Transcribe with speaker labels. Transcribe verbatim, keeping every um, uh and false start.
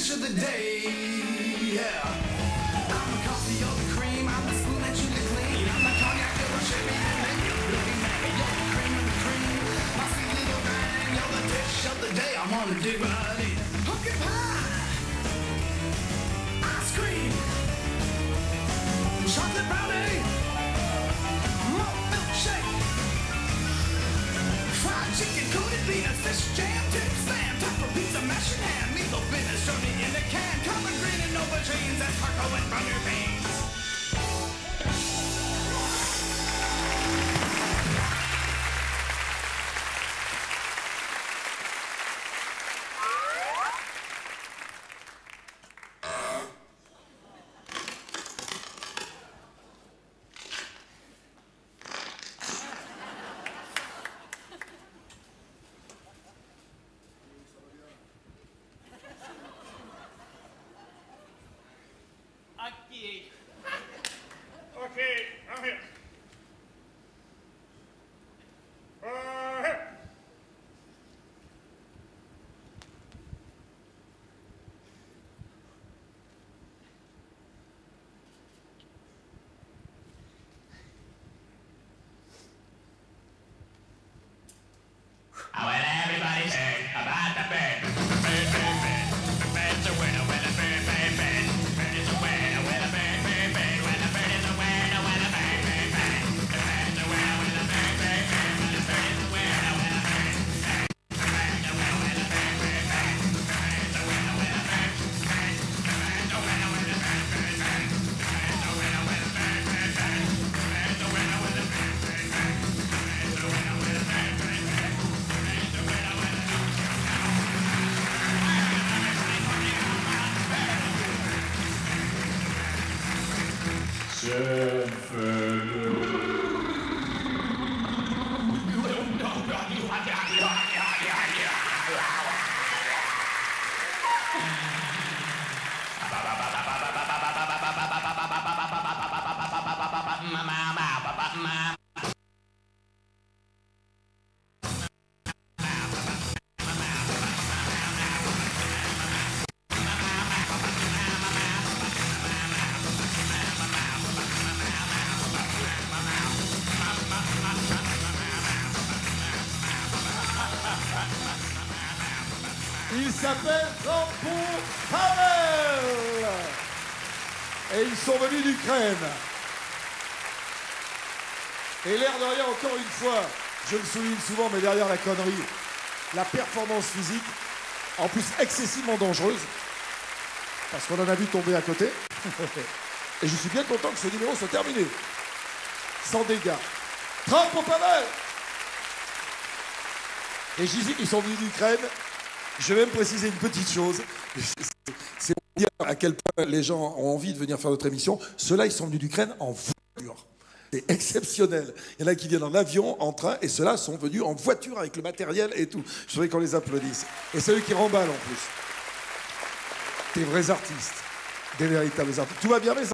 Speaker 1: dish of the day. Yeah. I'm the coffee, you're the cream. I'm the spoon that you can clean. I'm the cognac, you're the sherry, and then you're the Bloody Mary. You're the cream of the cream. My sweet little thing. You're the dish of the day. I'm on a dig right in. Pumpkin pie, ice cream, chocolate brownie, malt milkshake, fried chicken, coated peanuts, fish jam, tip spam, top of pizza, mashed ham, meatloaf, minestrone in the can, collard green and aubergines, and taco and butter beans.
Speaker 2: Okay, I'm here. Uh, here.
Speaker 3: Well, everybody's heard about the bird. Bird, bird, bird. The bird's a winner when a bird, bird, bird. Bird is a winner when a bird, bird, bird. When a bird is a winner when a bird, bird, bird. The bird is a winner when a bird, bird, bird. When a bird is a winner when a bird, bird. The bird is a winner when a bird, bird, bird. The bird is a winner when a bird, bird. The bird is a winner when a bird, bird, bird. The bird is a winner when a bird, bird, bird. The bird is a winner when a bird, bird, bird. The bird is a winner when a bird, bird, bird.
Speaker 4: Il s'appelle Jean-Paul Havel. Et ils sont venus d'Ukraine. Et l'air de rien, encore une fois, je le souligne souvent, mais derrière la connerie, la performance physique, en plus excessivement dangereuse, parce qu'on en a vu tomber à côté. Et je suis bien content que ce numéro soit terminé. Sans dégâts. Trump au Pavel. Et j'y dis qu'ils sont venus d'Ukraine. Je vais même préciser une petite chose. C'est pour dire à quel point les gens ont envie de venir faire notre émission. Ceux-là, ils sont venus d'Ukraine en voiture. C'est exceptionnel. Il y en a qui viennent en avion, en train, et ceux-là sont venus en voiture avec le matériel et tout. Je voudrais qu'on les applaudisse. Et c'est eux qui remballent en plus. Des vrais artistes. Des véritables artistes. Tout va bien, mes